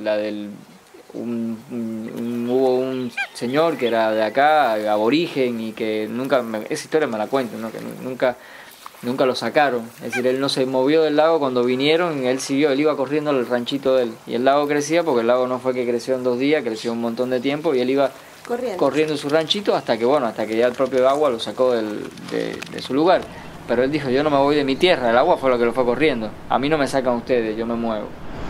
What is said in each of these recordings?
hubo un señor que era de acá, aborigen, y que esa historia me la cuento, ¿no? Que nunca lo sacaron. Es decir, él no se movió del lago cuando vinieron, él iba corriendo al ranchito de él. Y el lago crecía, porque el lago no fue que creció en 2 días, creció un montón de tiempo, y él iba corriendo en su ranchito hasta que ya el propio agua lo sacó de su lugar. Pero él dijo, yo no me voy de mi tierra, el agua fue lo que lo fue corriendo. A mí no me sacan ustedes, yo me muevo.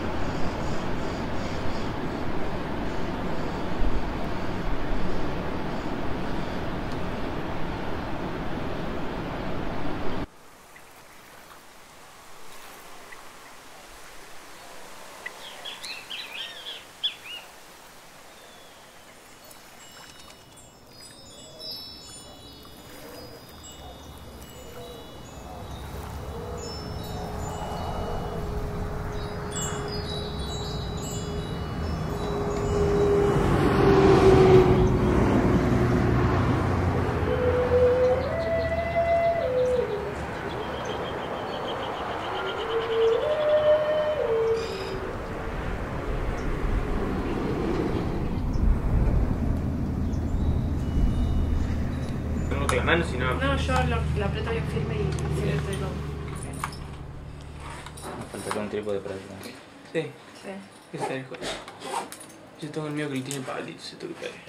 La mano, si no... No, yo lo aprieto bien firme y así lo estoy todo. Me falta un trípode para allá. Sí. Sí. Ese es el... Yo tengo el mío que le tiene palitos, se tuve que caer.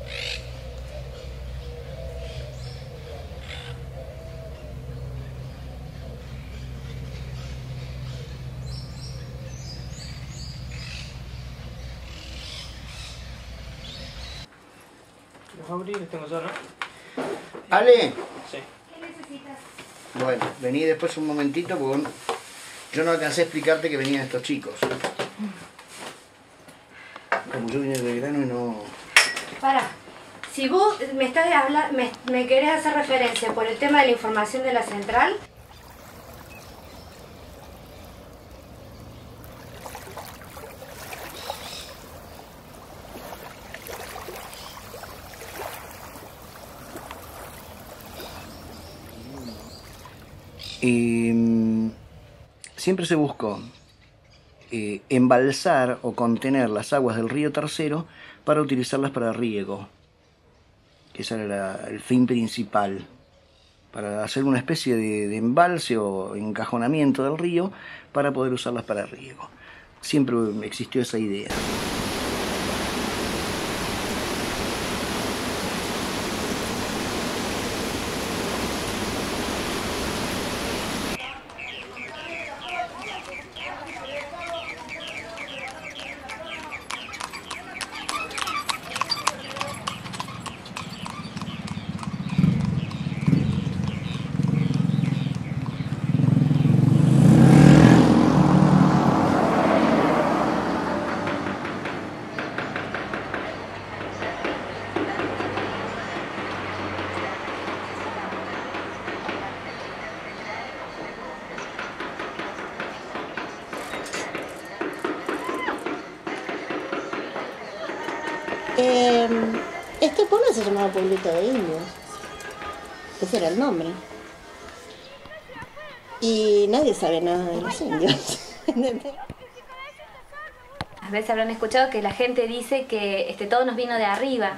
Los abrí, los tengo yo, ¿no? Ale, Sí. ¿Qué necesitas? bueno, vení después un momentito porque yo no alcancé a explicarte que venían estos chicos. Como yo vine de Belgrano y no... Pará, si vos me estás hablando, me querés hacer referencia por el tema de la información de la central, siempre se buscó embalsar o contener las aguas del río Tercero para utilizarlas para riego. Ese era el fin principal, para hacer una especie de embalse o encajonamiento del río para poder usarlas para riego. Siempre existió esa idea. Este pueblo se llamaba Pueblito de Indios. Ese era el nombre. Y nadie sabe nada de los indios. A veces habrán escuchado que la gente dice que todo nos vino de arriba.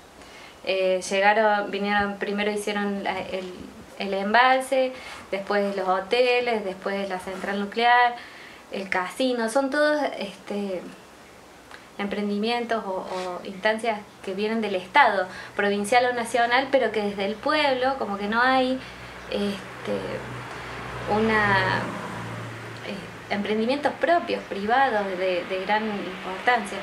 Vinieron, primero hicieron el embalse, después los hoteles, después la central nuclear, el casino. Son todos emprendimientos o instancias que vienen del Estado, provincial o nacional, pero que desde el pueblo como que no hay emprendimientos propios, privados, de gran importancia.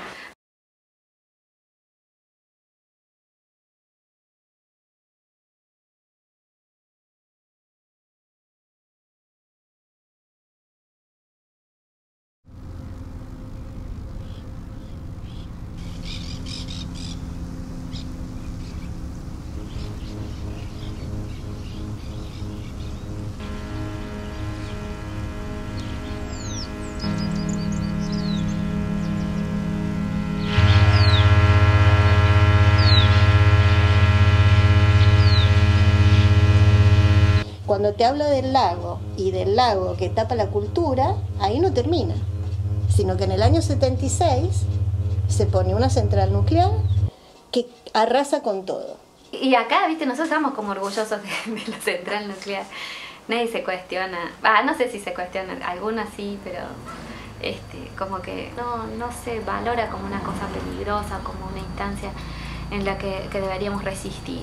Cuando te hablo del lago y del lago que tapa la cultura, ahí no termina. sino que en el año 76 se pone una central nuclear que arrasa con todo. Y acá, viste, nosotros estamos como orgullosos de la central nuclear. Nadie se cuestiona, no sé si se cuestiona, algunas sí, pero como que no se valora como una cosa peligrosa, como una instancia en la que deberíamos resistir.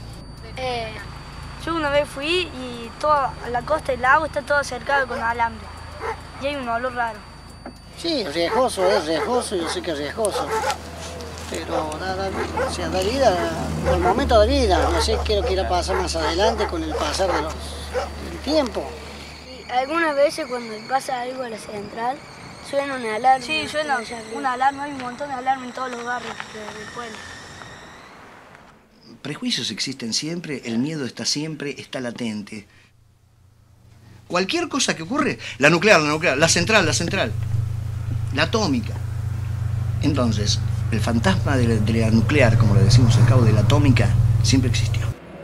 Yo una vez fui y toda la costa del lago está todo cercado con alambre y hay un olor raro. Sí, es riesgoso, yo sé que es riesgoso. Pero o sea, da vida, por el momento da vida, no sé qué es lo que irá a pasar más adelante con el pasar del tiempo. Y algunas veces cuando pasa algo a la central, suena una alarma. Sí, suena una alarma, hay un montón de alarmas en todos los barrios del pueblo. Prejuicios existen siempre, el miedo está siempre, está latente. Cualquier cosa que ocurre, la nuclear, la central, la atómica. Entonces, el fantasma de la nuclear, como le decimos acá, o de la atómica, siempre existió.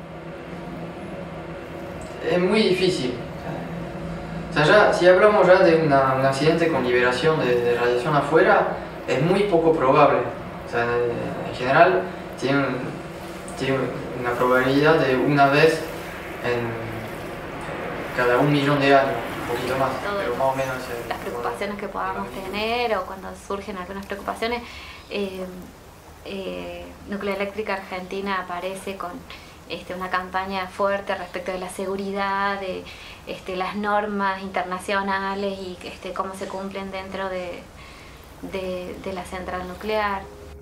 Es muy difícil. O sea, si hablamos ya de un accidente con liberación de radiación afuera, es muy poco probable. O sea, en general, tiene una probabilidad de una vez en cada 1 millón de años, un poquito más, pero más o menos. Las preocupaciones que podamos tener o cuando surgen algunas preocupaciones, Nuclear Eléctrica Argentina aparece con una campaña fuerte respecto de la seguridad, de las normas internacionales y cómo se cumplen dentro de la central nuclear.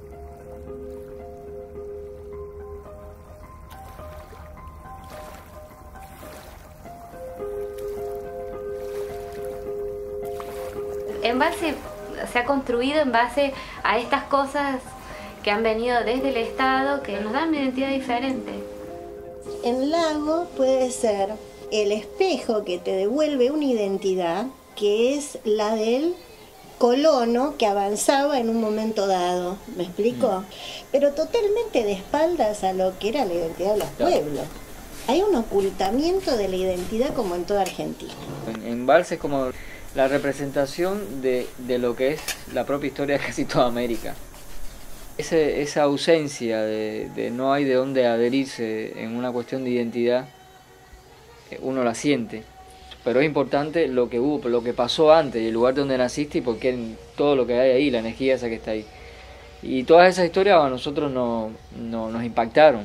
Embalse se ha construido en base a estas cosas que han venido desde el Estado, que nos dan una identidad diferente. El lago puede ser el espejo que te devuelve una identidad, que es la del colono que avanzaba en un momento dado, ¿me explico? Pero totalmente de espaldas a lo que era la identidad de los pueblos. Hay un ocultamiento de la identidad como en toda Argentina. Embalse es como la representación de lo que es la propia historia de casi toda América. Esa ausencia de no hay de dónde adherirse en una cuestión de identidad, uno la siente. Pero es importante lo que hubo, lo que pasó antes, el lugar donde naciste y porque todo lo que hay ahí, la energía esa que está ahí. Y todas esas historias a nosotros nos impactaron.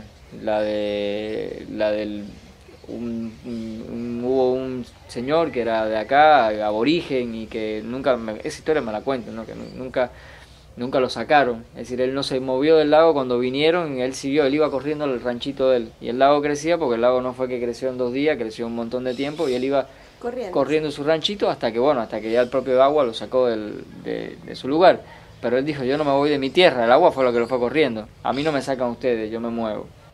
Hubo un señor que era de acá, aborigen, y que esa historia me la cuento, ¿no? Que nunca lo sacaron. Es decir, él no se movió del lago cuando vinieron, él iba corriendo al ranchito de él. Y el lago crecía, porque el lago no fue que creció en 2 días, creció un montón de tiempo, y él iba corriendo su ranchito hasta que ya el propio agua lo sacó de su lugar. Pero él dijo, yo no me voy de mi tierra, el agua fue lo que lo fue corriendo. A mí no me sacan ustedes, yo me muevo.